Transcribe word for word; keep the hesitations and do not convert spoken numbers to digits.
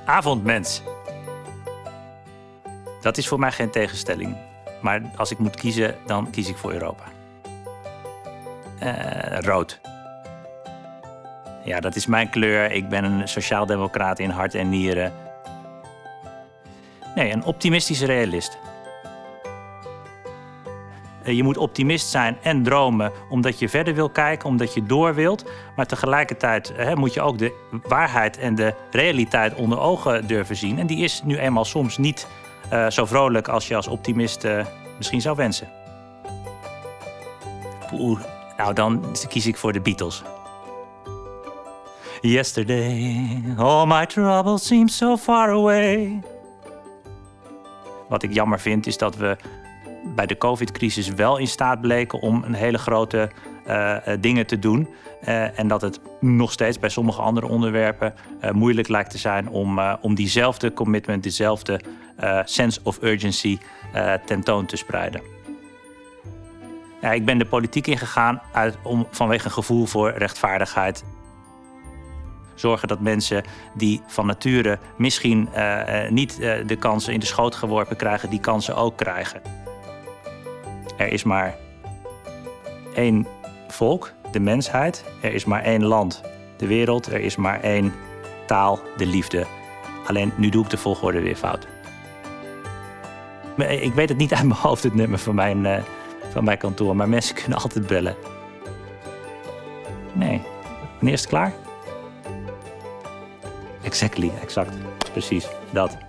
Avondmens. Dat is voor mij geen tegenstelling. Maar als ik moet kiezen, dan kies ik voor Europa. Uh, rood. Ja, dat is mijn kleur. Ik ben een sociaaldemocraat in hart en nieren. Nee, een optimistische realist. Je moet optimist zijn en dromen omdat je verder wil kijken, omdat je door wilt. Maar tegelijkertijd hè, moet je ook de waarheid en de realiteit onder ogen durven zien. En die is nu eenmaal soms niet uh, zo vrolijk als je als optimist uh, misschien zou wensen. Oeh, nou dan kies ik voor de Beatles. Yesterday, all my troubles seem so far away. Wat ik jammer vind is dat we bij de COVID-crisis wel in staat bleken om een hele grote uh, dingen te doen. Uh, en dat het nog steeds bij sommige andere onderwerpen uh, moeilijk lijkt te zijn om, uh, om diezelfde commitment, diezelfde uh, sense of urgency uh, tentoon te spreiden. Ja, ik ben de politiek ingegaan uit, om, vanwege een gevoel voor rechtvaardigheid. Zorgen dat mensen die van nature misschien uh, niet uh, de kansen in de schoot geworpen krijgen, die kansen ook krijgen. Er is maar één volk, de mensheid. Er is maar één land, de wereld. Er is maar één taal, de liefde. Alleen nu doe ik de volgorde weer fout. Ik weet het niet uit mijn hoofd, het nummer van mijn, uh, van mijn kantoor. Maar mensen kunnen altijd bellen. Nee. Wanneer is het klaar? Exactly, exact. Precies, dat.